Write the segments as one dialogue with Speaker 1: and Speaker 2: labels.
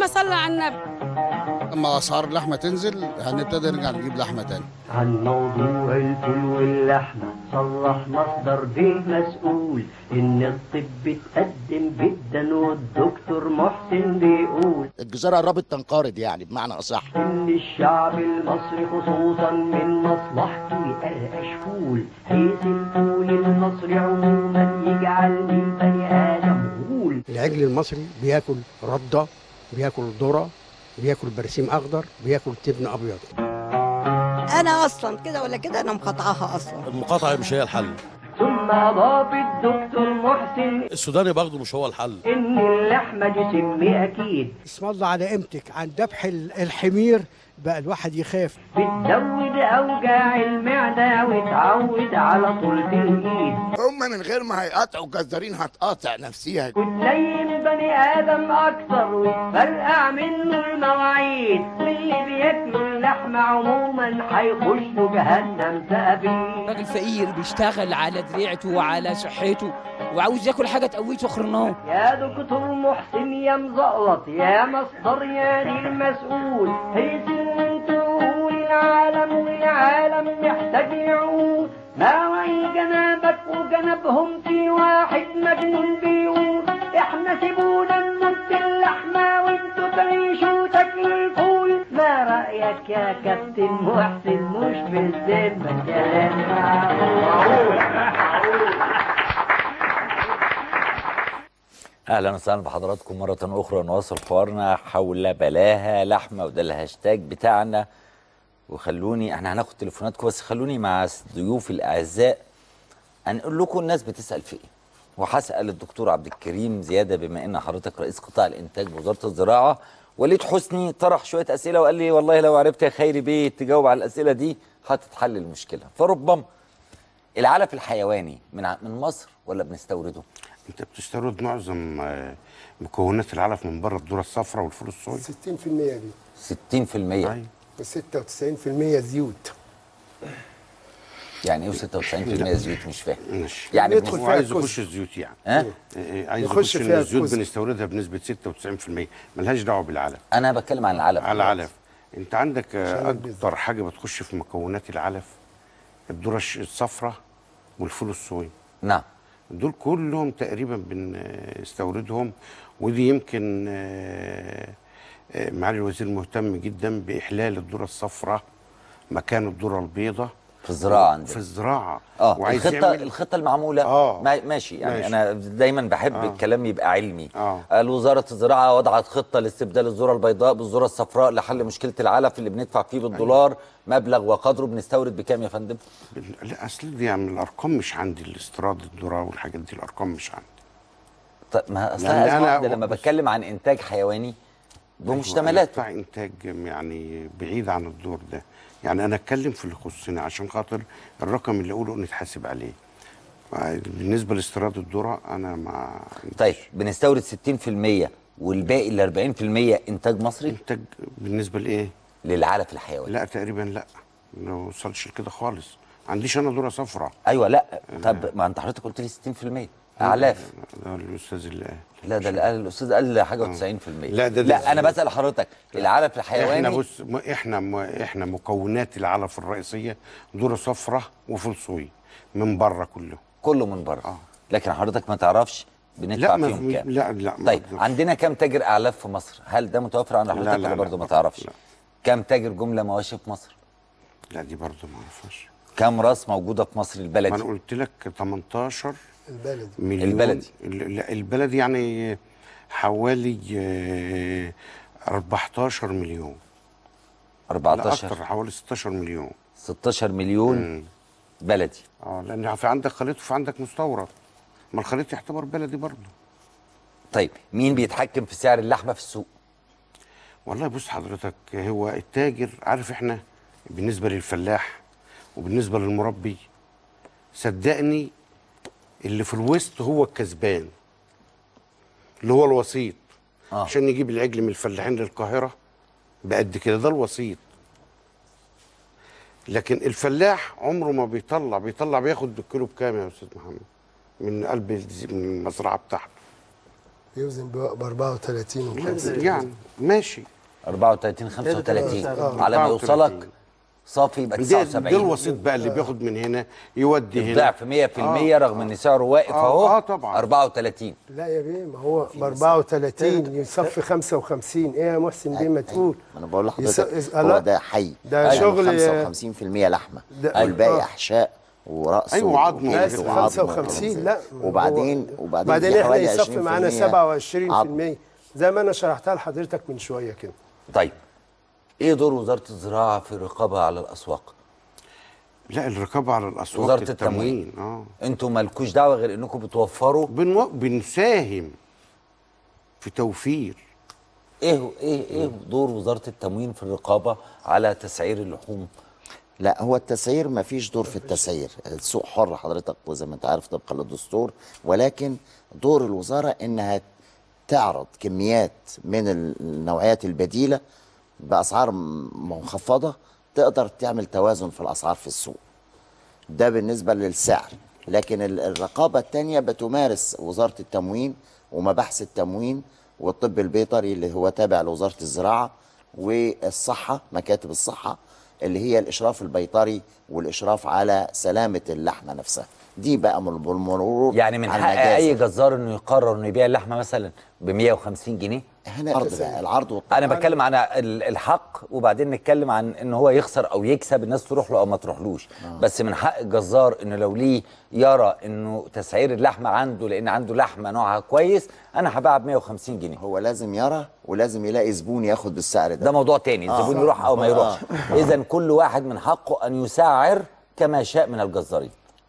Speaker 1: اللهم صل على النبي.
Speaker 2: لما اسعار اللحمه تنزل هنبتدي نرجع نجيب لحمه تاني.
Speaker 3: عن موضوع الفول واللحمه صرح مصدر به مسؤول ان الطب اتقدم جدا والدكتور محسن بيقول
Speaker 4: الجزيره قربت تنقرض، يعني بمعنى اصح
Speaker 3: ان الشعب المصري خصوصا من مصلحته يقرقش فول، حيث الفول المصري عموما يجعل من بني ادم غول.
Speaker 5: العجل المصري بياكل رده، بياكل ذره، بياكل برسيم اخضر، بياكل تبن ابيض.
Speaker 6: انا اصلا كده ولا كده انا مقاطعاها اصلا.
Speaker 7: المقاطعه مش هي الحل.
Speaker 3: ثم اضاف الدكتور محسن
Speaker 7: السوداني برضه مش هو الحل.
Speaker 3: ان اللحمه دي سم اكيد.
Speaker 5: اسم الله على قيمتك، عن ذبح الحمير بقى الواحد يخاف.
Speaker 3: بتزود اوجاع المعده وتعود على طولة الايد.
Speaker 4: هم من غير ما هيقطعوا جزارين هتقاطع نفسيها
Speaker 3: وتلين بني ادم اكتر وتفرقع منه المواعيد، واللي بياكلوا اللحمه عموما هيخشوا جهنم ثابين.
Speaker 8: راجل فقير بيشتغل على ذريعته وعلى صحته وعاوز ياكل حاجه تقويه وخرناه.
Speaker 3: يا دكتور محسن يا مزقلط يا مصدر يا دي المسؤول، هيسن تقول العالم والعالم محتاج يعود. ما وعي جنابك وجنبهم في واحد مجنون بيقول احنا سيبونا نمد اللحمه وانتوا تعيشوا تاكلوا الفول. ما رايك يا كابتن محسن؟ مش بالذمه كلام معقول.
Speaker 9: اهلا وسهلا بحضراتكم مره اخرى، نواصل حوارنا حول بلاها لحمه، وده الهاشتاج بتاعنا. وخلوني احنا هناخد تليفوناتكم، بس خلوني مع ضيوفي الاعزاء هنقول لكم الناس بتسال في ايه. وهسال الدكتور عبد الكريم زياده بما ان حضرتك رئيس قطاع الانتاج بوزاره الزراعه. وليد حسني طرح شويه اسئله وقال لي والله لو عرفت يا خيري بيه تجاوب على الاسئله دي هتتحل المشكله. فربما العلف الحيواني من مصر ولا بنستورده؟
Speaker 10: انت بتستورد معظم مكونات العلف من بره، الذره الصفراء والفول الصويا.
Speaker 5: 60% دي
Speaker 9: 60%.
Speaker 10: ايوه.
Speaker 5: و96% زيوت.
Speaker 9: يعني ايه 96% زيوت؟ مش فاهم.
Speaker 10: ماشي.
Speaker 9: يعني
Speaker 10: هو عايز يخش الزيوت يعني. عايز يخش ان الزيوت بنستوردها بنسبه 96%، ملهاش دعوه بالعلف.
Speaker 9: انا بتكلم عن العلف.
Speaker 10: على العلف. انت عندك اكتر حاجه بتخش في مكونات العلف الذره الصفراء والفول الصويا.
Speaker 9: نعم.
Speaker 10: دول كلهم تقريبا بنستوردهم، ودي يمكن معالي الوزير مهتم جدا باحلال الذره الصفراء مكان الذره البيضاء
Speaker 9: في الزراعه عندنا.
Speaker 10: في الزراعه.
Speaker 9: وعايز الخطه المعموله. ماشي يعني ماشي. انا دايما بحب الكلام يبقى علمي. وزاره الزراعه وضعت خطه لاستبدال الذره البيضاء بالذره الصفراء لحل مشكله العلف اللي بندفع فيه بالدولار مبلغ وقدره. بنستورد بكام يا فندم؟
Speaker 10: لا اصل دي يعني الارقام مش عندي، الاستيراد الذره والحاجات دي الارقام مش عندي.
Speaker 9: طيب ما اصلا انا لما بتكلم عن انتاج حيواني بمشتملاته
Speaker 10: بتاع انتاج يعني بعيد عن الدور ده. يعني انا اتكلم في اللي يخصني عشان خاطر الرقم اللي اقوله نتحاسب عليه. بالنسبه لاستيراد الذره انا ما.
Speaker 9: طيب بنستورد 60% والباقي ال 40% انتاج مصري؟
Speaker 10: انتاج بالنسبه لايه؟
Speaker 9: للعلف الحيواني.
Speaker 10: لا تقريبا لا، ما وصلش لكده خالص. عنديش انا ذره صفراء.
Speaker 9: ايوه لا طب ما انت حضرتك قلت لي 60% اعلاف.
Speaker 10: ده الاستاذ اللي قال.
Speaker 9: لا ده اللي قال الاستاذ قال حاجه 90%.
Speaker 10: لا
Speaker 9: لا انا بسال حضرتك العلف الحيواني.
Speaker 10: احنا بص احنا مكونات العلف الرئيسيه ذره صفراء وفول صويا من بره كله
Speaker 9: من بره. لكن حضرتك ما تعرفش بندفع فيهم كام؟
Speaker 10: لا
Speaker 9: طيب عندنا كام تاجر اعلاف في مصر؟ هل ده متوفر عند حضرتك ولا برضه ما تعرفش؟ كام تاجر جمله مواشي في مصر؟
Speaker 10: لا دي برضه ما اعرفهاش.
Speaker 9: كام راس موجوده في مصر البلدي؟
Speaker 10: انا قلت لك 18
Speaker 5: البلدي
Speaker 10: مليون.
Speaker 9: البلدي
Speaker 10: لا البلدي يعني حوالي 14 مليون.
Speaker 9: 14
Speaker 10: اكتر، حوالي 16 مليون.
Speaker 9: 16 مليون بلدي.
Speaker 10: لان في عندك خليط وفي عندك مستورد، ما الخليط يعتبر بلدي برضه.
Speaker 9: طيب مين بيتحكم في سعر اللحمه في السوق؟
Speaker 10: والله بص حضرتك، هو التاجر عارف. احنا بالنسبه للفلاح وبالنسبه للمربي صدقني اللي في الوسط هو الكسبان، اللي هو الوسيط. عشان يجيب العجل من الفلاحين للقاهره بقد كده، ده الوسيط. لكن الفلاح عمره ما بيطلع بياخد بالكيلو بكام يا استاذ محمد من قلب من المزرعه بتاعته.
Speaker 1: بيوزن ب 34 و35
Speaker 10: يعني ماشي
Speaker 9: 34 35 على ما يوصلك صافي يبقى 79.
Speaker 10: ده الوسيط بقى اللي بياخد من هنا يودي هنا
Speaker 9: ضعف 100% رغم ان سعره واقف اهو.
Speaker 10: طبعا
Speaker 9: 34.
Speaker 1: لا يا بيه، ما هو ب 34 يصفي 55. ايه يا محسن بيه ما تقول؟
Speaker 11: انا بقول لحضرتك هو ده حي،
Speaker 1: ده شغل
Speaker 11: 55% لحمه والباقي احشاء ورأس
Speaker 10: وعظم.
Speaker 1: بس 55 لا،
Speaker 11: وبعدين
Speaker 1: احنا يصفي معانا 27% زي ما انا شرحتها لحضرتك من شويه كده.
Speaker 9: طيب ايه دور وزاره الزراعه في الرقابه على الاسواق؟
Speaker 10: لا، الرقابه على الاسواق
Speaker 9: وزاره التموين. انتوا مالكوش دعوه غير انكم بتوفروا.
Speaker 10: بنساهم في توفير.
Speaker 9: ايه دور وزاره التموين في الرقابه على تسعير اللحوم؟
Speaker 11: لا، هو التسعير ما فيش دور في التسعير، السوق حر حضرتك وزي ما انت عارف طبقا للدستور، ولكن دور الوزاره انها تعرض كميات من النوعيات البديله باسعار منخفضه تقدر تعمل توازن في الاسعار في السوق. ده بالنسبه للسعر، لكن الرقابه الثانيه بتمارس وزاره التموين ومباحث التموين والطب البيطري اللي هو تابع لوزاره الزراعه، والصحه مكاتب الصحه اللي هي الاشراف البيطري والاشراف على سلامه اللحمه نفسها. دي بقى بالمرور
Speaker 9: يعني من حق اي جزار انه يقرر انه يبيع اللحمه مثلا ب 150 جنيه؟
Speaker 11: هنا العرض والطلب.
Speaker 9: انا بتكلم عن الحق، وبعدين نتكلم عن ان هو يخسر او يكسب، الناس تروح له او ما تروحلوش. بس من حق الجزار انه لو ليه يرى انه تسعير اللحمه عنده لان عنده لحمه نوعها كويس انا هبيعها ب 150 جنيه.
Speaker 11: هو لازم يرى ولازم يلاقي زبون ياخد بالسعر
Speaker 9: ده موضوع تاني، الزبون يروح او ما يروحش. اذا كل واحد من حقه ان يسعر كما شاء من الجزارين.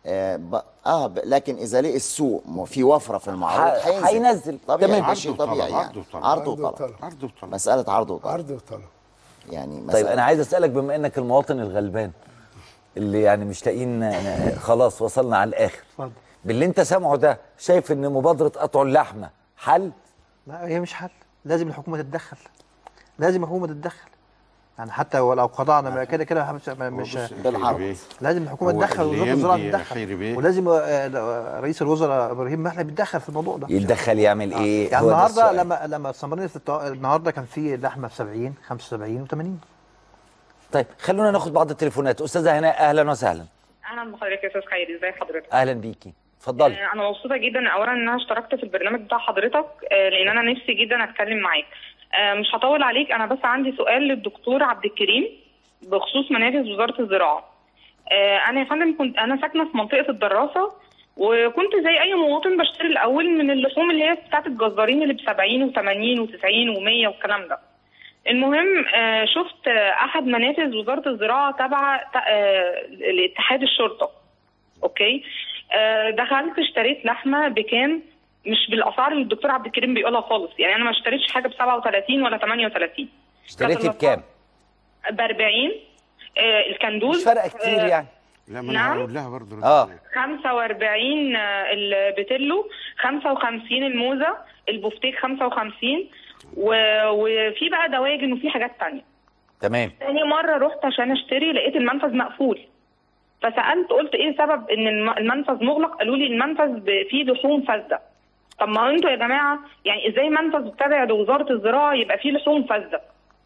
Speaker 11: لكن اذا لقي السوق في وفره في المعروض
Speaker 9: هينزل.
Speaker 11: طبيعي، ده شيء طبيعي يعني. عرض وطلب. مساله عرض وطلب.
Speaker 1: عرض وطلب
Speaker 11: يعني
Speaker 9: طيب انا عايز اسالك بما انك المواطن الغلبان اللي يعني مش لاقيين خلاص وصلنا على الاخر، باللي انت سامعه ده شايف ان مبادره قطع اللحمه حل؟
Speaker 12: لا، هي مش حل، لازم الحكومه تتدخل، لازم الحكومه تتدخل. يعني حتى ولو قطعنا كده كده مش
Speaker 11: بالعرض،
Speaker 12: لازم الحكومه تتدخل ووزاره الزراعه تتدخل، ولازم رئيس الوزراء ابراهيم محلب يتدخل في الموضوع ده.
Speaker 9: يتدخل يعمل ايه؟
Speaker 12: يعني النهارده لما استمرنا النهارده كان في لحمه ب 70 75 و80.
Speaker 9: طيب خلونا ناخد بعض التليفونات. استاذه هناء اهلا وسهلا.
Speaker 13: اهلا بحضرتك يا استاذ خيري، ازي حضرتك؟
Speaker 9: اهلا بيكي، اتفضلي.
Speaker 13: انا مبسوطه جدا اولا ان انا اشتركت في البرنامج بتاع حضرتك، لان انا نفسي جدا اتكلم معاك. مش هطول عليك، انا بس عندي سؤال للدكتور عبد الكريم بخصوص منافذ وزاره الزراعه. انا يا فندم انا ساكنه في منطقه الدراسه، وكنت زي اي مواطن بشتري الاول من اللحوم اللي هي بتاعت الجزارين اللي ب 70 و80 و90 و100 والكلام ده. المهم شفت احد منافذ وزاره الزراعه تبع لاتحاد الشرطه. اوكي، دخلت اشتريت لحمه بكام؟ مش بالاسعار اللي الدكتور عبد الكريم بيقولها خالص، يعني انا ما اشتريتش حاجه ب 37 ولا 38.
Speaker 9: اشتريتي بكام؟
Speaker 13: ب 40. الكندوز
Speaker 9: مش فرق كتير يعني.
Speaker 10: لا، ما انا هقول لها برضه
Speaker 13: 45 البتلو، 55 الموزه، البفتيك 55، وفي بقى دواجن وفي حاجات ثانيه.
Speaker 9: تمام.
Speaker 13: ثاني مره رحت عشان اشتري لقيت المنفذ مقفول، فسالت قلت ايه سبب ان المنفذ مغلق؟ قالوا لي المنفذ فيه لحوم فاسده. طب ما انتوا يا جماعه يعني ازاي منفذ تابع لوزاره الزراعه يبقى فيه لحوم فاسده؟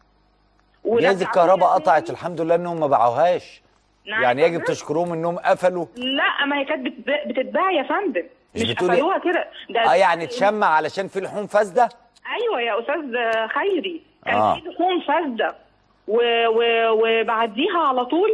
Speaker 9: جهاز الكهرباء قطعت الحمد لله انهم ما باعوهاش.
Speaker 13: نعم،
Speaker 9: يعني يجب تشكروهم انهم قفلوا.
Speaker 13: لا، ما هي كانت بتتباع يا فندم، مش
Speaker 9: بتقولي
Speaker 13: قفلوها كده.
Speaker 9: يعني تشمع علشان في لحوم فاسده؟
Speaker 13: ايوه يا استاذ خيري، كان في لحوم فاسده وبعديها على طول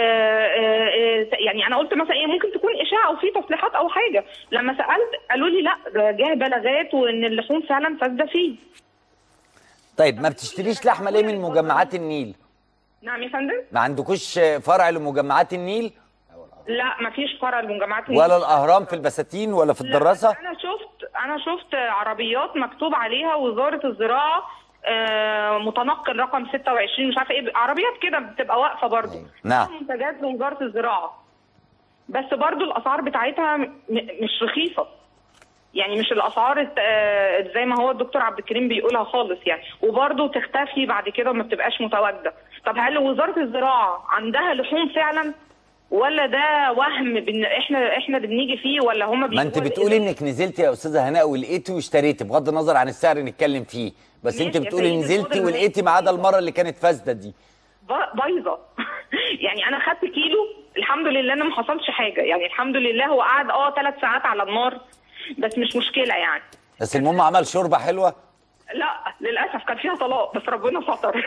Speaker 13: يعني انا قلت مثلا ايه ممكن تكون اشاعه او في تصليحات او حاجه. لما سالت قالوا لي لا، ده جه بلاغات وان اللحوم فعلا فاسده فيه.
Speaker 9: طيب ما بتشتريش لحمه ليه من مجمعات النيل؟
Speaker 13: نعم يا فندم.
Speaker 9: ما عندكوش فرع لمجمعات النيل؟
Speaker 13: لا، ما فيش فرع لمجمعات النيل.
Speaker 9: ولا الاهرام في البساتين ولا في الدراسه؟
Speaker 13: انا شفت عربيات مكتوب عليها وزاره الزراعه، متنقل رقم 26 مش عارفه ايه، عربيات كده بتبقى واقفه برضه.
Speaker 9: نعم.
Speaker 13: منتجات لوزاره الزراعه، بس برضه الاسعار بتاعتها مش رخيصه، يعني مش الاسعار زي ما هو الدكتور عبد الكريم بيقولها خالص يعني، وبرضه تختفي بعد كده وما بتبقاش متواجده. طب هل وزاره الزراعه عندها لحوم فعلا؟ ولا ده وهم احنا بنيجي فيه، ولا هم
Speaker 9: ما انت بتقولي انك نزلتي يا استاذه هناء ولقيتي واشتريتي، بغض النظر عن السعر نتكلم فيه، بس انت بتقولي نزلتي ولقيتي ما عدا المره اللي كانت فاسده دي
Speaker 13: بايظه. يعني انا خدت كيلو الحمد لله، انا ما حصلش حاجه، يعني الحمد لله. هو قعد 3 ساعات على النار، بس مش مشكله يعني.
Speaker 9: بس المهم عمل شوربه حلوه؟
Speaker 13: لا للاسف كان فيها طلاق، بس ربنا ستر.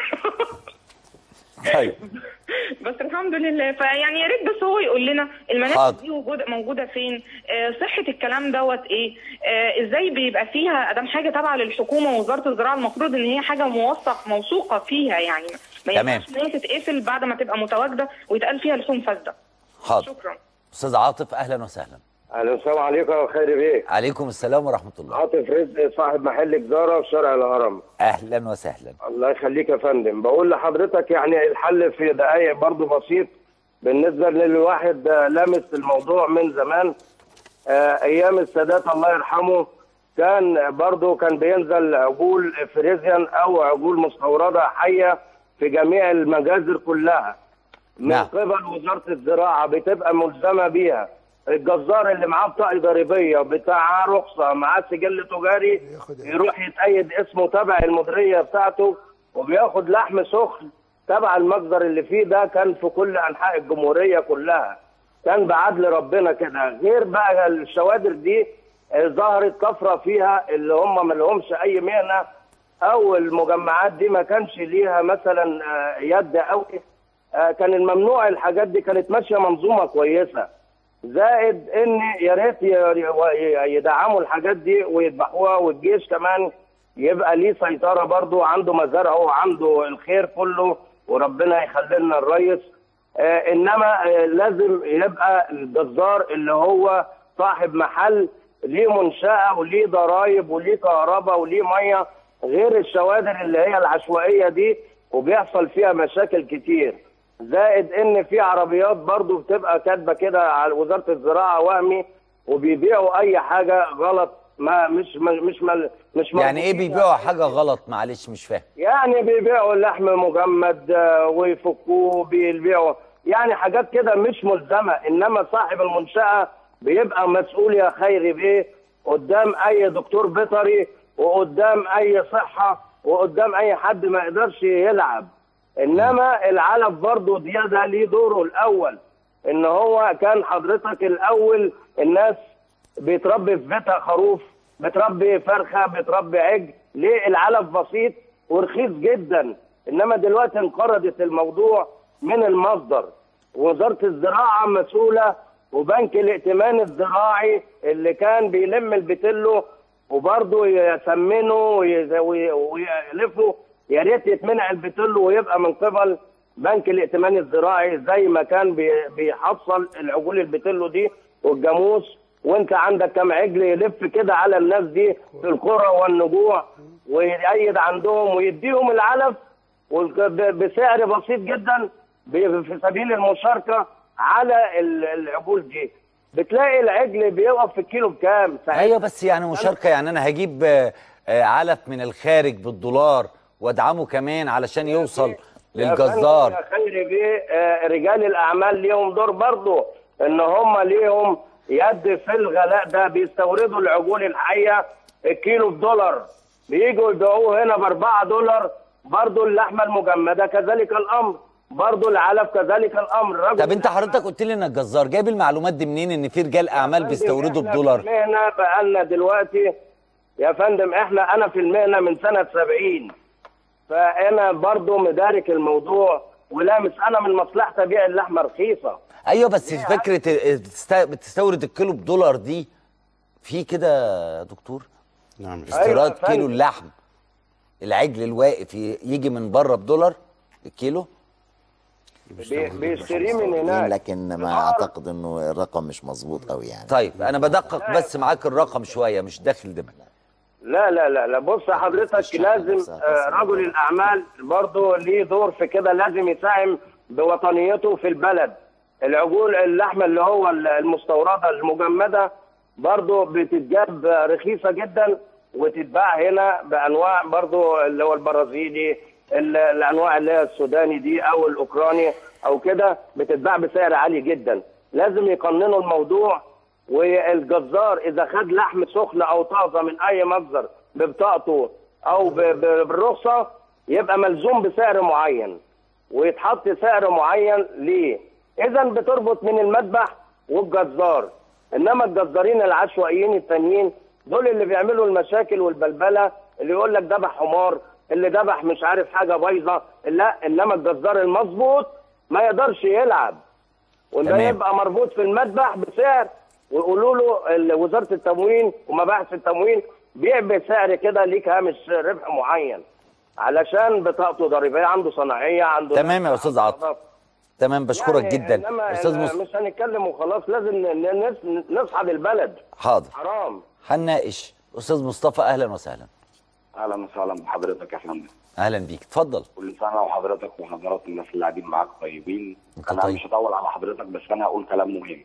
Speaker 9: طيب
Speaker 13: بس الحمد لله. فيعني يا ريت بس هو يقول لنا المنافذ دي موجوده فين، صحه الكلام دوت ايه، ازاي بيبقى فيها ادام حاجه تابعه للحكومه ووزاره الزراعه، المفروض ان هي حاجه موثوقه فيها، يعني ما ينفعش ان هي تتقفل بعد ما تبقى متواجده ويتقال فيها لحوم فاسده.
Speaker 9: حاضر.
Speaker 13: شكرا.
Speaker 9: استاذ عاطف اهلا وسهلا.
Speaker 14: اهلا، السلام عليكم يا خيري بيه.
Speaker 9: عليكم السلام ورحمه الله.
Speaker 14: عاطف رزق صاحب محل جزاره في شارع الهرم.
Speaker 9: اهلا وسهلا.
Speaker 14: الله يخليك يا فندم. بقول لحضرتك يعني الحل في دقائق برضه بسيط بالنسبه للواحد لامس الموضوع من زمان. ايام السادات الله يرحمه كان برضه كان بينزل عجول فريزيان او عجول مستورده حيه في جميع المجازر كلها من قبل وزاره الزراعه، بتبقى ملزمه بيها. الجزار اللي معاه بطاقه ضريبيه بتاع رخصه معاه سجل تجاري يروح يتأيد اسمه تبع المديريه بتاعته، وبياخد لحم سخن تبع المجزر اللي فيه. ده كان في كل انحاء الجمهوريه كلها، كان بعدل ربنا كده. غير بقى الشوادر دي ظهرت طفره فيها اللي هم ما لهمش اي مهنه، او المجمعات دي ما كانش ليها مثلا يد قوي. كان الممنوع الحاجات دي كانت ماشيه منظومه كويسه. زائد ان يا ريت يدعموا الحاجات دي ويذبحوها، والجيش كمان يبقى ليه سيطره برضه، عنده مزارعه وعنده الخير كله، وربنا يخلي لنا الريس. انما لازم يبقى الجزار اللي هو صاحب محل ليه منشأة وليه ضرايب وليه كهرباء وليه ميه، غير الشوادر اللي هي العشوائيه دي وبيحصل فيها مشاكل كتير. زائد ان في عربيات برضو بتبقى كاتبه كده على وزاره الزراعه وهمي، وبيبيعوا اي حاجه غلط. ما مش
Speaker 9: يعني ايه بيبيعوا حاجه غلط؟ معلش مش فاهم.
Speaker 14: يعني بيبيعوا لحم مجمد ويفكوه، بيبيعوا يعني حاجات كده مش ملزمه. انما صاحب المنشاه بيبقى مسؤول يا خيري بيه قدام اي دكتور بيطري وقدام اي صحه وقدام اي حد ما يقدرش يلعب. انما العلف برضه ده ليه دوره الاول. ان هو كان حضرتك الاول الناس بيتربي في بيتها خروف، بتربي فرخه، بتربي عجل. ليه؟ العلف بسيط ورخيص جدا. انما دلوقتي انقرضت الموضوع من المصدر. وزاره الزراعه مسؤوله، وبنك الائتمان الزراعي اللي كان بيلم البتلو وبرضه يسمنه ويلفه، يا ريت يتمنع البتلو ويبقى من قبل بنك الائتمان الزراعي زي ما كان بيحصل العجول البتلو دي والجاموس. وانت عندك كم عجل يلف كده على الناس دي في القرى والنجوع ويأيد عندهم ويديهم العلف بسعر بسيط جدا في سبيل المشاركه على العجول دي. بتلاقي العجل بيقف في الكيلو بكام؟
Speaker 9: ايوه بس يعني مشاركه، يعني انا هجيب علف من الخارج بالدولار وادعمه كمان علشان يوصل للجزار.
Speaker 14: يا خيري بيه رجال الاعمال ليهم دور برضه، ان هم ليهم يد في الغلاء ده. بيستوردوا العجول الحيه الكيلو بدولار، بييجوا يبيعوه هنا ب$4. برضه اللحمه المجمده كذلك الامر، برضه العلف كذلك الامر.
Speaker 9: طب انت حضرتك قلت لي انك جزار، جايب المعلومات دي منين ان في رجال اعمال بيستوردوا بدولار؟
Speaker 14: المهنه بقالنا دلوقتي يا فندم، انا في المهنه من سنه 70، فانا برضه مدارك الموضوع ولامس. انا من مصلحتي ابيع اللحمه رخيصه.
Speaker 9: ايوه بس فكره بتستورد الكيلو بدولار دي في كده يا دكتور؟
Speaker 10: نعم.
Speaker 9: استيراد كيلو اللحم العجل الواقف يجي من بره بدولار الكيلو؟
Speaker 14: بيشتريه من هناك،
Speaker 11: لكن ما اعتقد انه الرقم مش مظبوط قوي يعني.
Speaker 9: طيب انا بدقق بس معاك الرقم شويه، مش داخل دماغي.
Speaker 14: لا لا لا لا، بص حضرتك لازم رجل الاعمال برضه ليه دور في كده، لازم يساهم بوطنيته في البلد. العجول اللحمه اللي هو المستورده المجمده برضه بتتجاب رخيصه جدا وتتباع هنا بانواع برضه اللي هو البرازيلي، الانواع اللي هي السوداني دي او الاوكراني. او كده بتتباع بسعر عالي جدا. لازم يقننوا الموضوع، والجزار اذا خد لحم سخن او طازه من اي مصدر ببطاقته او بالرخصه يبقى ملزوم بسعر معين ويتحط سعر معين ليه. اذا بتربط من المذبح والجزار. انما الجزارين العشوائيين التانيين دول اللي بيعملوا المشاكل والبلبله، اللي يقول لك ذبح حمار، اللي ذبح مش عارف حاجه بايظه. لا، انما الجزار المظبوط ما يقدرش يلعب، وده يبقى مربوط في المذبح بسعر، ويقولوا له وزاره التموين ومباحث التموين بيع بسعر كده ليك هامش ربح معين علشان بطاقته ضريبيه، عنده صناعيه، عنده.
Speaker 9: تمام يا استاذ عاطف. تمام، بشكرك جدا
Speaker 14: استاذ مصطفى. مش هنتكلم وخلاص، لازم نصحى البلد.
Speaker 9: حاضر،
Speaker 14: حرام.
Speaker 9: هنناقش. استاذ مصطفى اهلا وسهلا.
Speaker 15: اهلا وسهلا بحضرتك يا فندم.
Speaker 9: اهلا بيك، اتفضل.
Speaker 15: كل سنه وحضرتك وحضرات الناس اللي قاعدين معاك طيبين. انا مش هطول على حضرتك، بس انا هقول كلام مهم.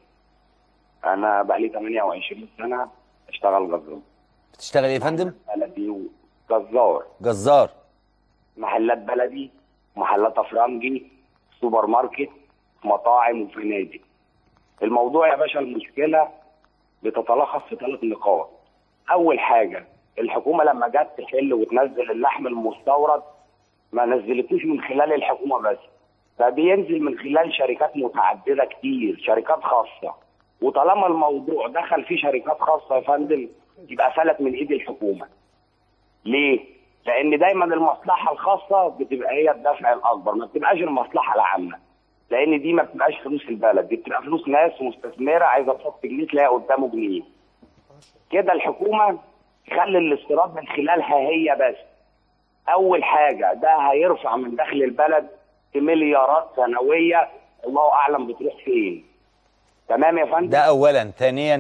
Speaker 15: انا بقالي 28 سنه اشتغل جزار.
Speaker 9: بتشتغل ايه يا فندم؟
Speaker 15: بلدي وجزار.
Speaker 9: جزار.
Speaker 15: محلات بلدي، محلات افرنجي، سوبر ماركت، مطاعم وفنادق. الموضوع يا باشا المشكله بتتلخص في 3 نقاط. اول حاجه، الحكومه لما جت تحل وتنزل اللحم المستورد ما نزلتوش من خلال الحكومه بس، ده بينزل من خلال شركات متعدده كتير، شركات خاصه. وطالما الموضوع دخل فيه شركات خاصه يا فندم يبقى فلت من ايد الحكومه. ليه؟ لان دايما المصلحه الخاصه بتبقى هي الدفع الاكبر، ما بتبقاش المصلحه العامه. لان دي ما بتبقاش فلوس البلد، دي بتبقى فلوس ناس مستثمره عايزه تحط جنيه تلاقي قدامه جنيه. كده الحكومه تخلي الاستيراد من خلالها هي بس. اول حاجه ده هيرفع من دخل البلد بمليارات سنويه، الله اعلم بتروح فين. تمام يا فندم؟
Speaker 9: ده اولا. ثانيا،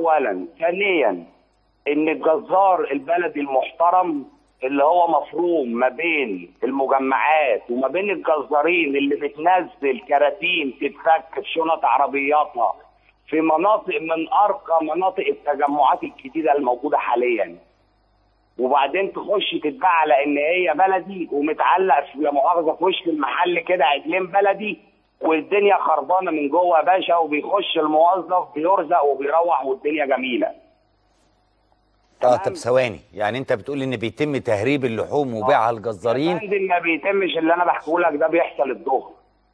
Speaker 15: ثانيا ان الجزار البلدي المحترم اللي هو مفروم ما بين المجمعات وما بين الجزارين اللي بتنزل كراتين تتفك في شنط عربياتها في مناطق من ارقى مناطق التجمعات الجديده الموجوده حاليا، وبعدين تخش تتباع على ان هي بلدي ومتعلق في لا مؤاخذه في وش المحل كده عجلين بلدي، والدنيا خربانه من جوه يا باشا، وبيخش الموظف بيرزق وبيروح والدنيا جميله.
Speaker 9: طب ثواني، يعني انت بتقول ان بيتم تهريب اللحوم وبيعها الجزارين؟
Speaker 15: يا فندم ما بيتمش، اللي انا بحكيه لك ده بيحصل الظهر.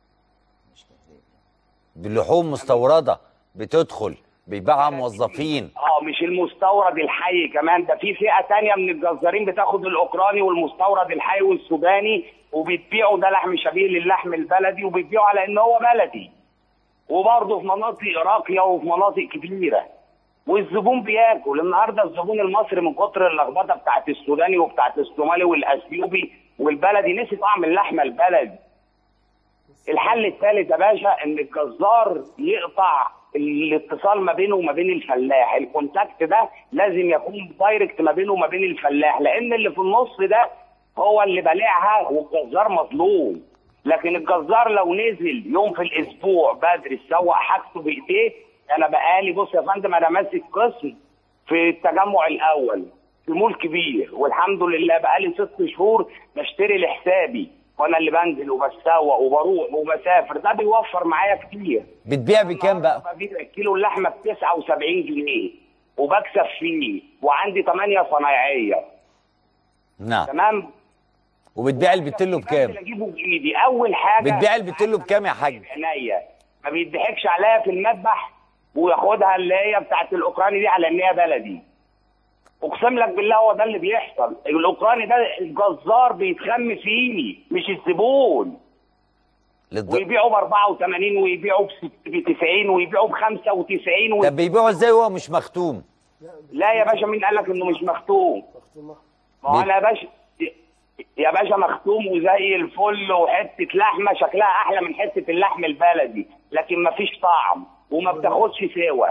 Speaker 9: باللحوم مستورده بتدخل بيبيعها موظفين.
Speaker 15: مش المستورد الحي كمان، ده في فئه ثانيه من الجزارين بتاخد الاوكراني والمستورد الحي والسوداني وبتبيعوا ده لحم شبيه للحم البلدي وبتبيعوا على ان هو بلدي. وبرضه في مناطق راقيه وفي مناطق كبيره. والزبون بياكل. النهارده الزبون المصري من كتر اللخبطه بتاعت السوداني وبتاعت الصومالي والاثيوبي والبلدي نسي طعم اللحمه البلدي. الحل الثالث يا باشا ان الجزار يقطع الاتصال ما بينه وما بين الفلاح، الكونتاكت ده لازم يكون دايركت ما بينه وما بين الفلاح، لان اللي في النص ده هو اللي بالعها والجزار مظلوم. لكن الجزار لو نزل يوم في الاسبوع بدري سوق حاجته بايديه. انا بقالي بص يا فندم انا ماسك قسم في التجمع الاول في مول كبير، والحمد لله بقالي 6 شهور بشتري لحسابي، وانا اللي بنزل وبسوق وبروح وبسافر، ده بيوفر معايا كتير.
Speaker 9: بتبيع بكام بقى؟
Speaker 15: ببيع كيلو اللحمه ب 79 جنيه وبكسب فيه، وعندي 8 صنايعيه.
Speaker 9: نعم.
Speaker 15: تمام؟
Speaker 9: وبتبيع البتلو بكام؟
Speaker 15: بجيبه بايدي. اول حاجه
Speaker 9: بتبيع البتلو بكام يا حاج؟
Speaker 15: عينيا ما بيضحكش عليا في المذبح وياخدها اللي هي بتاعت الاوكراني دي على ان هي بلدي. اقسم لك بالله هو ده اللي بيحصل. الاوكراني ده الجزار بيتخم فيه مش الزبون. ويبيعوا ب 84 ويبيعوا ب 90 ويبيعوا ب 95
Speaker 9: طب بيبيعوا ازاي وهو مش مختوم؟
Speaker 15: لا يا باشا، مين قال لك انه مش مختوم؟ ما هو انا يا باشا مختوم وزي الفل وحته لحمه شكلها احلى من حته اللحم البلدي، لكن مفيش طعم وما بتاخدش سوا.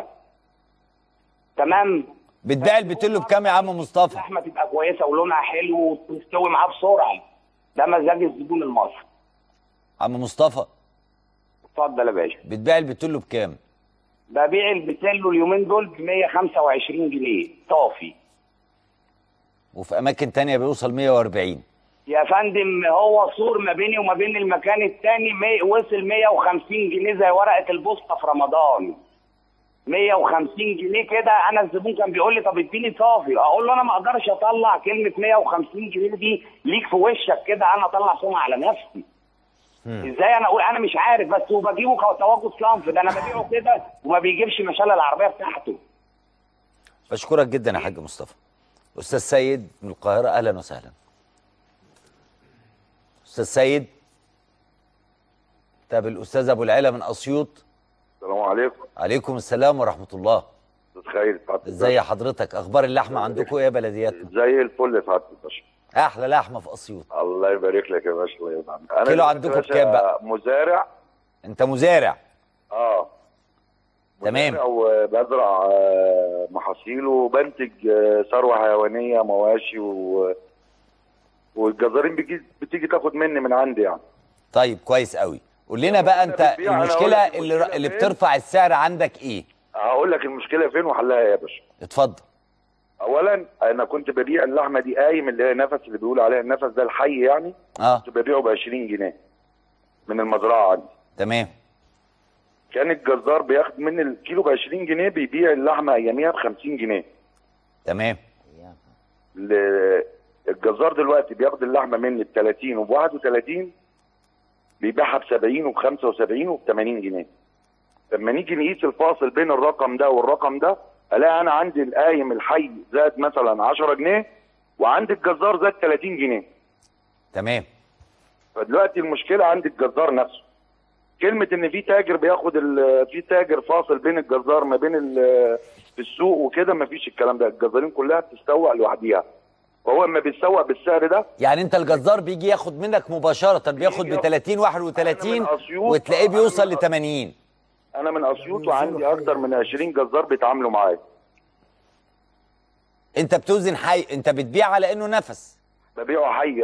Speaker 15: تمام؟
Speaker 9: بتبيع البتلو بكام يا عم مصطفى؟
Speaker 15: اللحمه تبقى كويسه ولونها حلو وتستوي معاه بسرعه. ده مزاج الزبون المصري.
Speaker 9: عم مصطفى
Speaker 15: اتفضل يا باشا.
Speaker 9: بتبيع البتلو بكام؟
Speaker 15: ببيع البتلو اليومين دول ب 125 جنيه طافي.
Speaker 9: وفي اماكن تانية بيوصل 140.
Speaker 15: يا فندم هو سور ما بيني وما بين المكان التاني وصل 150 جنيه زي ورقه البوسطه في رمضان. 150 جنيه كده. انا الزبون كان بيقول لي طب اديني صافي، اقول له انا ما اقدرش اطلع كلمه 150 جنيه دي ليك في وشك كده، انا اطلع سمعه على نفسي. ازاي انا اقول انا مش عارف، بس وبجيبه كتواجد صنف ده، انا ببيعه كده وما بيجيبش مشال العربيه بتاعته.
Speaker 9: بشكرك جدا يا حاج مصطفى. استاذ سيد من القاهره، اهلا وسهلا. استاذ سيد. طب الاستاذ ابو العلا من اسيوط.
Speaker 16: السلام عليكم.
Speaker 9: عليكم السلام ورحمه الله.
Speaker 16: استاذ خير.
Speaker 9: ازي حضرتك؟ اخبار اللحمه عندكم ايه يا بلدياتنا؟
Speaker 16: زي الفل يا سعاده الباشا.
Speaker 9: احلى لحمه في اسيوط.
Speaker 16: الله يبارك لك يا باشا. الله يبارك. انا
Speaker 9: كيلو عندكم بكام بقى؟
Speaker 16: مزارع.
Speaker 9: انت مزارع؟ تمام.
Speaker 16: وبزرع محاصيل وبنتج ثروه حيوانيه، مواشي والجزارين بتيجي تاخد مني من عندي يعني.
Speaker 9: طيب كويس قوي. قول لنا بقى انت المشكله اللي بترفع السعر عندك ايه؟
Speaker 16: هقول لك المشكله فين وحلها يا باشا.
Speaker 9: اتفضل.
Speaker 16: اولا انا كنت ببيع اللحمه دي قايم، اللي هي نفس، اللي بيقولوا عليها النفس ده الحي يعني. كنت ببيعه ب 20 جنيه من المزرعه عندي.
Speaker 9: تمام.
Speaker 16: كان الجزار بياخد مني الكيلو ب 20 جنيه، بيبيع اللحمه اياميها ب 50 جنيه.
Speaker 9: تمام.
Speaker 16: الجزار دلوقتي بياخد اللحمه مني ب 30 وب 31، بيبيعها ب 70 وب 75 وب 80 جنيه. لما نيجي نقيس الفاصل بين الرقم ده والرقم ده، الاقي انا عندي القايم الحي زاد مثلا 10 جنيه وعند الجزار زاد 30 جنيه.
Speaker 9: تمام.
Speaker 16: فدلوقتي المشكله عند الجزار نفسه. كلمه ان في تاجر بياخد في تاجر فاصل بين الجزار ما بين في السوق وكده، ما فيش الكلام ده. الجزارين كلها بتستوق لوحديها، وهو اما بيتسوق بالسعر ده.
Speaker 9: يعني انت الجزار بيجي ياخد منك مباشره، بياخد ب 30 31 وتلاقيه بيوصل ل 80.
Speaker 16: انا من اسيوط وعندي اكتر من 20 جزار بيتعاملوا معايا.
Speaker 9: انت بتوزن حي، انت بتبيع على انه نفس.
Speaker 16: ببيعه حي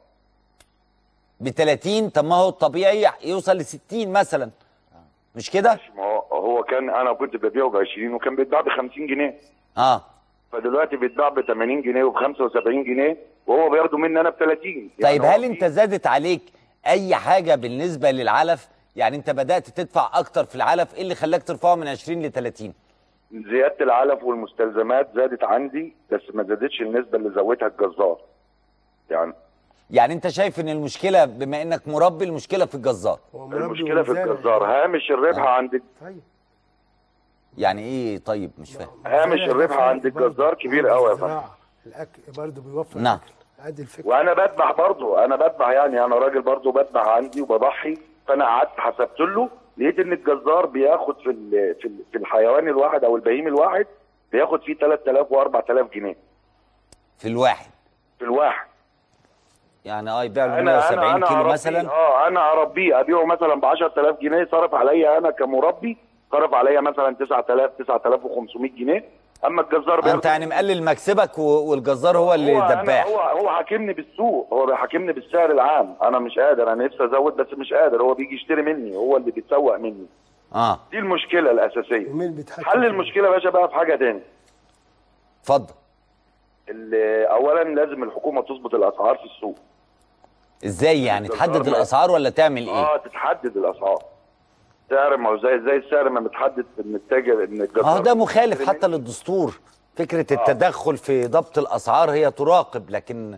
Speaker 9: ب 30. طب ما هو الطبيعي يوصل ل 60 مثلا، مش كده؟
Speaker 16: ما هو كان انا كنت ببيعه ب 20 وكان بيتباع ب 50 جنيه. فدلوقتي بيتباع ب 80 جنيه وب 75 جنيه وهو بياخده مني انا ب 30.
Speaker 9: طيب يعني هل انت زادت عليك اي حاجه بالنسبه للعلف؟ يعني انت بدات تدفع اكتر في العلف، ايه اللي خلاك ترفعه من 20 ل 30؟
Speaker 16: زياده العلف والمستلزمات زادت عندي، بس ما زادتش النسبه اللي زودها الجزار.
Speaker 9: يعني انت شايف ان المشكله بما انك مربي، المشكله في الجزار؟
Speaker 16: المشكله في الجزار. هامش الربح عند
Speaker 9: يعني ايه؟ طيب مش فاهم.
Speaker 16: هامش الربح عند الجزار كبير قوي يا فندم.
Speaker 1: الاكل برضه بيوفر.
Speaker 9: نعم.
Speaker 1: ادي الفكره.
Speaker 16: وانا بذبح برضه، انا بذبح يعني، انا راجل برضه بذبح عندي وبضحي. فانا قعدت حسبت له، لقيت ان الجزار بياخد في الحيوان الواحد او البهيم الواحد بياخد فيه 3000 و4000 جنيه
Speaker 9: في الواحد.
Speaker 16: في الواحد.
Speaker 9: يعني يبيع له 170 كيلو مثلا.
Speaker 16: انا اربيه ابيعه مثلا ب 10000 جنيه، صرف عليا انا كمربي، صرف عليا مثلا 9500 جنيه. اما الجزار
Speaker 9: انت يعني مقلل مكسبك والجزار هو اللي دباح.
Speaker 16: هو حاكمني بالسوق، هو بيحاكمني بالسعر العام. انا مش قادر، انا نفسي ازود بس مش قادر. هو بيجي يشتري مني، هو اللي بيتسوق مني. دي المشكله الاساسيه. حل المشكله يا باشا بقى في حاجه تاني.
Speaker 9: اتفضل.
Speaker 16: اولا لازم الحكومه تظبط الاسعار في السوق.
Speaker 9: ازاي يعني؟ تحدد الاسعار ولا تعمل ايه؟
Speaker 16: تتحدد الاسعار. سعر، ما هو زي السعر ما متحدد ان التاجر ان الجزار.
Speaker 9: ده مخالف حتى للدستور. فكره التدخل في ضبط الاسعار هي تراقب، لكن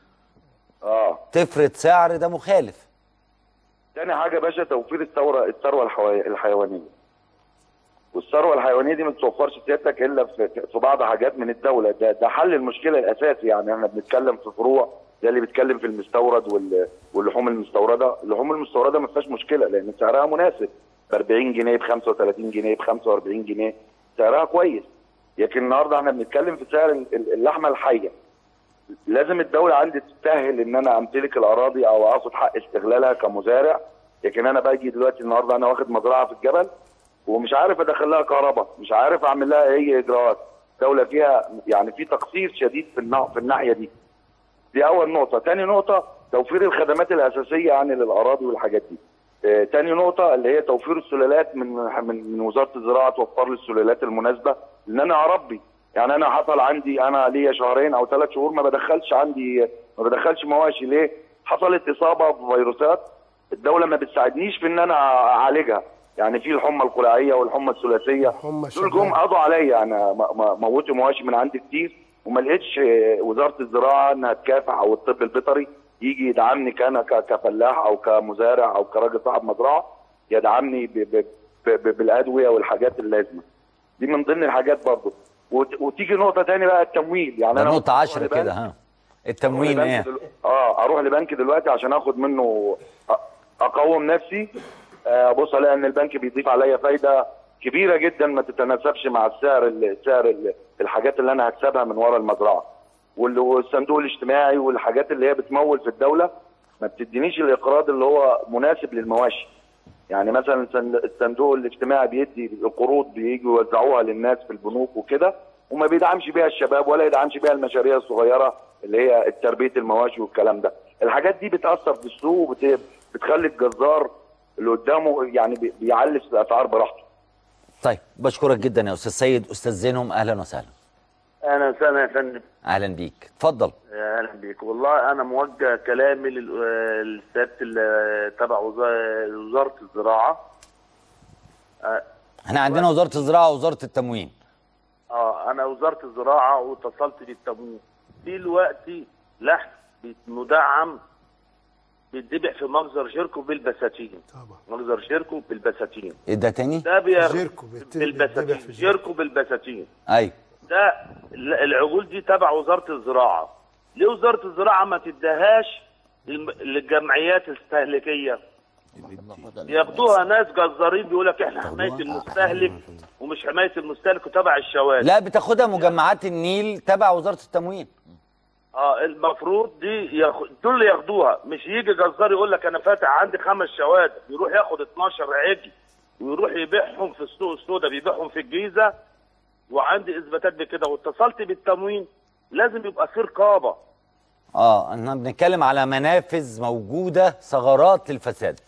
Speaker 9: تفرض سعر ده مخالف.
Speaker 16: تاني حاجه يا باشا توفير الثروه الحيوانيه. والثروه الحيوانيه دي ما تتوفرش سيادتك الا في بعض حاجات من الدوله. ده حل المشكله الاساسي. يعني احنا بنتكلم في فروع زي اللي بيتكلم في المستورد واللحوم المستورده. اللحوم المستورده ما فيهاش مشكله لان سعرها مناسب، ب 40 جنيه، ب 35 جنيه، ب 45 جنيه، سعرها كويس. لكن النهارده احنا بنتكلم في سعر اللحمه الحيه. لازم الدوله عندي تسهل ان انا امتلك الاراضي او اخد حق استغلالها كمزارع. لكن انا باجي دلوقتي النهارده انا واخد مزرعه في الجبل ومش عارف ادخل لها كهرباء، مش عارف اعمل لها اي اجراءات. الدوله فيها يعني في تقصير شديد في الناحيه دي. دي اول نقطه. تاني نقطه توفير الخدمات الاساسيه يعني للاراضي والحاجات دي. تاني نقطه اللي هي توفير السلالات من وزاره الزراعه، توفر لي السلالات المناسبه ان انا اربي. يعني انا حصل عندي، انا ليا شهرين او 3 شهور ما بدخلش عندي ما بدخلش مواشي. ليه؟ حصلت اصابه بفيروسات، الدوله ما بتساعدنيش في ان انا اعالجها. يعني في الحمى القلاعيه والحمى الثلاثيه، دول جم قضوا عليا، انا موتوا مواشي من عندي كتير، وما لقيتش وزاره الزراعه انها تكافح او الطب البيطري يجي يدعمني كان كفلاح او كمزارع او كراجل صاحب مزرعه، يدعمني بالادويه والحاجات اللازمه. دي من ضمن الحاجات برضه. وتيجي نقطه ثانيه بقى، التمويل. يعني انا
Speaker 9: نقطه 10 كده. ها، التموين ايه؟
Speaker 16: اروح لبنك دلوقتي عشان اخد منه اقوم نفسي، ابص الاقي ان البنك بيضيف عليا فايده كبيره جدا ما تتناسبش مع سعر الحاجات اللي انا هكسبها من ورا المزرعه. والصندوق الاجتماعي والحاجات اللي هي بتمول في الدوله ما بتدينيش الاقراض اللي هو مناسب للمواشي. يعني مثلا الصندوق الاجتماعي بيدي القروض بييجوا يوزعوها للناس في البنوك وكده، وما بيدعمش بيها الشباب ولا يدعمش بيها المشاريع الصغيره اللي هي تربيه المواشي والكلام ده. الحاجات دي بتاثر في السوق وبتخلي الجزار اللي قدامه يعني بيعلي الاسعار براحته.
Speaker 9: طيب بشكرك جدا يا استاذ سيد. استاذ زينهم اهلا وسهلا.
Speaker 17: اهلا وسهلا يا فندم.
Speaker 9: اهلا بيك، اتفضل.
Speaker 17: اهلا بيك. والله انا موجه كلامي للسياده اللي تبع وزاره الزراعه.
Speaker 9: احنا عندنا وزاره الزراعه ووزاره التموين.
Speaker 17: انا وزاره الزراعه واتصلت بالتموين. دلوقتي لحم مدعم بيتذبح في مجزر جيركو بالبساتين. طبعا مجزر جيركو بالبساتين.
Speaker 9: ايه ده تاني؟
Speaker 17: ده جيركو بالبساتين. جيركو بالبساتين.
Speaker 9: ايوه.
Speaker 17: ده العجول دي تبع وزاره الزراعه. ليه وزاره الزراعه ما تديهاش للجمعيات الاستهلاكيه؟ ياخدوها ناس جزارين بيقول لك احنا حمايه المستهلك ومش حمايه المستهلك وتبع الشوارع.
Speaker 9: لا، بتاخدها مجمعات النيل تبع وزاره التموين.
Speaker 17: المفروض دول اللي ياخدوها، مش يجي جزار يقول لك انا فاتح عندي 5 شوادر، يروح ياخد 12 عجل ويروح يبيعهم في السوق السوداء، بيبيعهم في الجيزه، وعندي اثباتات بكده. واتصلت بالتموين، لازم يبقى في رقابه.
Speaker 9: احنا بنتكلم على منافذ موجوده، ثغرات للفساد.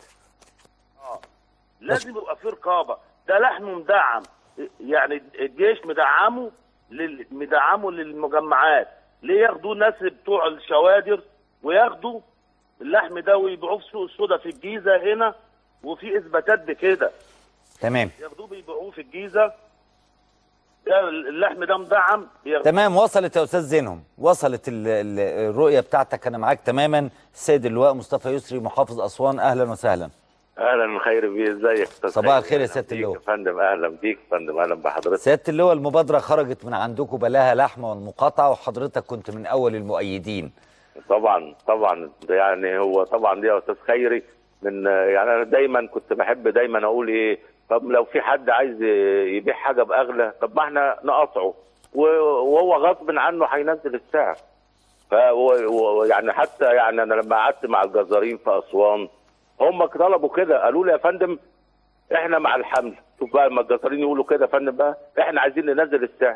Speaker 17: لازم يبقى في رقابه. ده لحم مدعم، يعني الجيش مدعمه للمجمعات. ليه ياخدوا ناس بتوع الشوادر وياخدوا اللحم ده ويبيعوه في سوق السوداء في الجيزه هنا، وفي اثباتات بكده.
Speaker 9: تمام.
Speaker 17: ياخدوه بيبيعوه في الجيزه، اللحم ده مدعم.
Speaker 9: تمام. وصلت يا استاذ زينهم، وصلت الرؤيه بتاعتك، انا معاك تماما. السيد اللواء مصطفى يسري محافظ اسوان، اهلا وسهلا.
Speaker 18: اهلا خير بيه، ازيك استاذ؟
Speaker 9: صباح الخير يا سياده اللواء.
Speaker 18: يا فندم اهلا بيك يا فندم، اهلا بحضرتك.
Speaker 9: سياده اللواء، المبادره خرجت من عندكم بلاها لحمه والمقاطعه، وحضرتك كنت من اول المؤيدين.
Speaker 18: طبعا يعني هو طبعا دي يا استاذ خيري من يعني انا دايما كنت بحب دايما اقول ايه، طب لو في حد عايز يبيع حاجه باغلى، طب ما احنا نقاطعه وهو غصب عنه هينزل السعر. يعني حتى يعني انا لما قعدت مع الجزارين في اسوان هم طلبوا كده، قالوا لي يا فندم احنا مع الحمل. شوف بقى لما الجزارين يقولوا كده يا فندم بقى احنا عايزين ننزل السعر.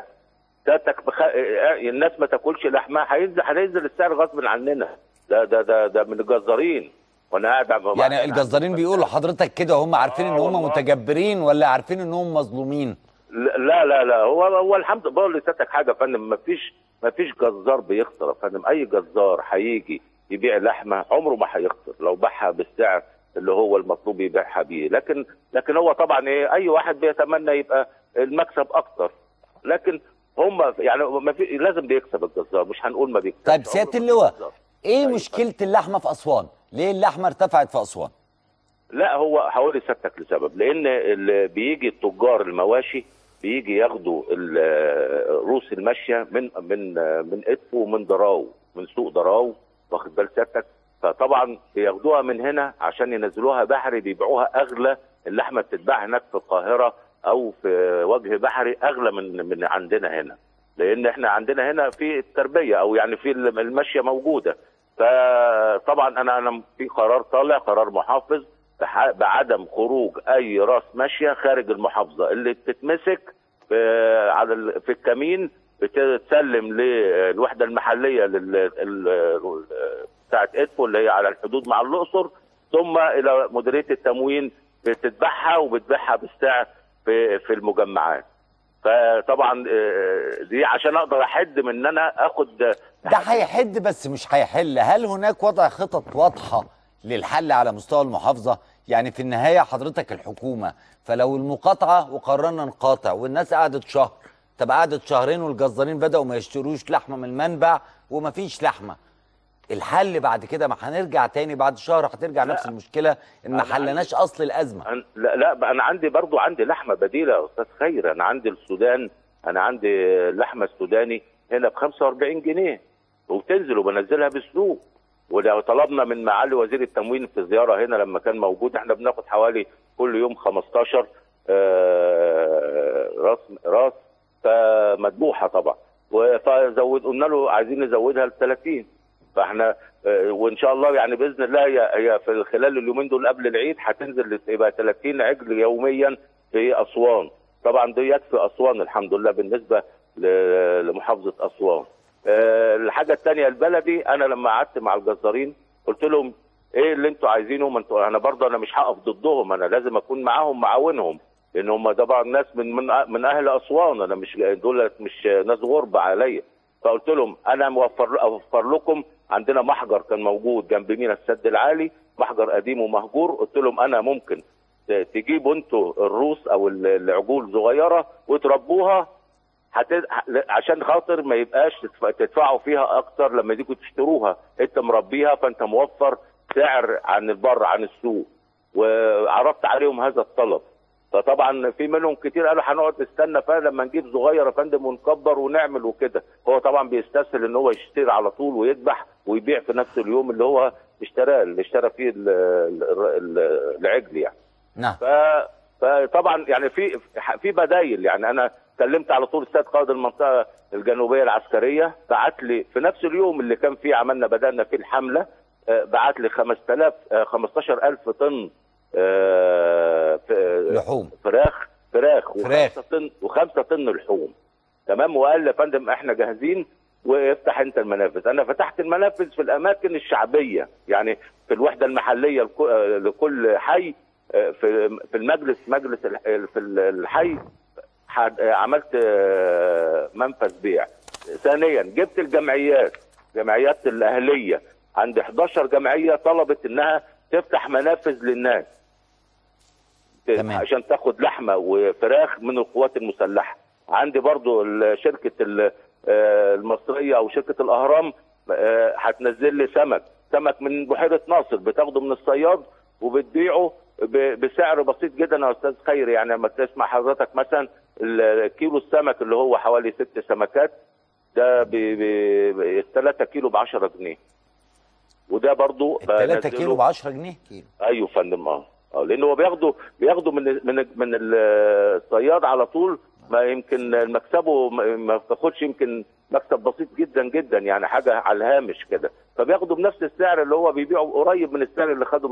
Speaker 18: الناس ما تاكلش لحمها، هينزل السعر غصب عننا. ده من الجزارين. وانا قاعد
Speaker 9: يعني الجزارين بيقولوا لحضرتك كده، هم عارفين ان هم متجبرين ولا عارفين ان هم مظلومين؟
Speaker 18: لا هو الحمد لله. بقول لسيادتك حاجه يا فندم، مفيش جزار بيخسر يا فندم. اي جزار هيجي يبيع لحمه عمره ما هيخسر لو باعها بالسعر اللي هو المطلوب يبيعها بيه. لكن هو طبعا اي واحد بيتمنى يبقى المكسب اكتر، لكن هم يعني لازم بيكسب الجزار، مش هنقول ما بيكسبش.
Speaker 9: طيب سياده اللواء، ايه مشكله اللحمه في اسوان؟ ليه اللحمه ارتفعت في اسوان؟
Speaker 18: لا هو هقول لسيادتك لسبب، لان اللي بيجي التجار المواشي بيجي ياخدوا روس الماشيه من ادفو ومن دراو، من سوق دراو، واخد بال سيادتك؟ فطبعا بياخدوها من هنا عشان ينزلوها بحري، بيبيعوها اغلى. اللحمه بتتباع هناك في القاهره او في وجه بحري اغلى من عندنا هنا، لان احنا عندنا هنا في التربيه او يعني في الماشيه موجوده. فطبعا انا في قرار طالع، قرار محافظ بعدم خروج اي راس ماشيه خارج المحافظه. اللي بتتمسك في الكمين بتتسلم للوحده المحليه بتاعه ادفو اللي هي على الحدود مع الاقصر، ثم الى مديريه التموين بتتباعها وبتبيعها بالسعر في المجمعات. فطبعا دي عشان اقدر احد من ان انا اخد
Speaker 9: ده هيحد بس مش هيحل. هل هناك وضع خطط واضحه للحل على مستوى المحافظه؟ يعني في النهايه حضرتك الحكومه، فلو المقاطعه وقررنا نقاطع والناس قعدت شهر، طب قعدت شهرين والجزارين بداوا ما يشتروش لحمه من المنبع ومفيش لحمه، الحل بعد كده ما هنرجع تاني بعد شهر هترجع نفس المشكله ان ما حلناش اصل الازمه.
Speaker 18: لا انا عندي برضو عندي لحمه بديله يا استاذ خير. انا عندي السودان، انا عندي اللحمه السوداني هنا ب 45 جنيه وبتنزل وبنزلها بالسوق. ولو طلبنا من معالي وزير التموين في زياره هنا لما كان موجود، احنا بناخد حوالي كل يوم 15 راس فمذبوحه طبعا، فزود قلنا له عايزين نزودها ل 30. فاحنا وان شاء الله يعني باذن الله هي في خلال اليومين دول قبل العيد هتنزل يبقى 30 عجل يوميا في اسوان. طبعا دي يكفي اسوان الحمد لله بالنسبه لمحافظه اسوان. الحاجه الثانيه البلدي، انا لما قعدت مع الجزارين قلت لهم ايه اللي انتوا عايزينه؟ ما انتوا انا برضه انا مش هقف ضدهم، انا لازم اكون معاهم معاونهم، لان هم طبعا ناس من اهل اسوان، انا مش دول مش ناس غربه عليا. فقلت لهم انا اوفر لكم، عندنا محجر كان موجود جنب مينا السد العالي، محجر قديم ومهجور، قلت لهم انا ممكن تجيبوا انتوا الروس او العجول صغيره وتربوها عشان خاطر ما يبقاش تدفعوا فيها اكتر لما تيجوا تشتروها، انت مربيها فانت موفر سعر عن البر عن السوق. وعرضت عليهم هذا الطلب، فطبعا في منهم كتير قالوا هنقعد نستنى لما نجيب صغير يا فندم ونكبر ونعمل وكده. هو طبعا بيستسهل ان هو يشتري على طول ويذبح ويبيع في نفس اليوم اللي هو اللي اشترى فيه العجل يعني.
Speaker 9: نعم.
Speaker 18: فطبعا يعني في بدايل. يعني انا كلمت على طول السيد قائد المنطقه الجنوبيه العسكريه، بعت لي في نفس اليوم اللي كان فيه بدانا فيه الحمله، بعت لي 15,000 طن
Speaker 9: لحوم
Speaker 18: فراخ و5 طن لحوم. تمام. وقال لي يا فندم احنا جاهزين وافتح انت المنافذ. انا فتحت المنافذ في الاماكن الشعبيه، يعني في الوحده المحليه لكل حي، في المجلس في الحي عملت منفذ بيع. ثانيا جبت جمعيات الاهليه، عندي 11 جمعيه طلبت انها تفتح منافذ للناس تمام. عشان تاخد لحمه وفراخ من القوات المسلحه. عندي برضو شركه المصريه او شركه الاهرام هتنزل لي سمك من بحيره ناصر، بتاخده من الصياد وبتبيعه بسعر بسيط جدا يا استاذ خير. يعني لما تسمع حضرتك مثلا الكيلو السمك اللي هو حوالي 6 سمكات ده 3 كيلو ب 10 جنيه. وده برضو
Speaker 9: 3 كيلو ب 10 جنيه.
Speaker 18: ايوه يا فندم. لان هو بياخدوا من الصياد على طول، ما يمكن مكسبه ما بتاخدش، يمكن مكسب بسيط جدا جدا، يعني حاجه على الهامش كده. فبياخدوا بنفس السعر اللي هو بيبيعوا، قريب من السعر اللي خده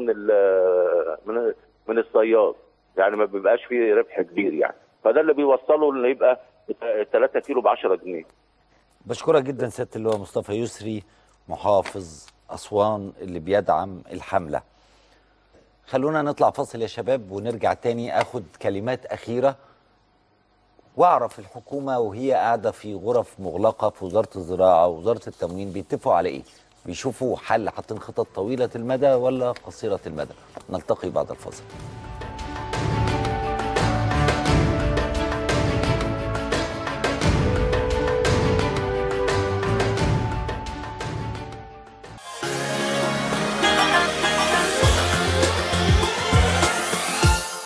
Speaker 18: من الصياد، يعني ما بيبقاش فيه ربح كبير يعني. فده اللي بيوصله انه يبقى 3 كيلو ب 10 جنيه.
Speaker 9: بشكرك جدا سياده اللواء مصطفى يسري محافظ اسوان اللي بيدعم الحمله. خلونا نطلع فاصل يا شباب ونرجع تاني اخد كلمات اخيره واعرف الحكومه وهي قاعده في غرف مغلقه في وزاره الزراعه ووزاره التموين بيتفقوا على ايه؟ بيشوفوا حل، حاطين خطط طويله المدى ولا قصيره المدى؟ نلتقي بعد الفاصل.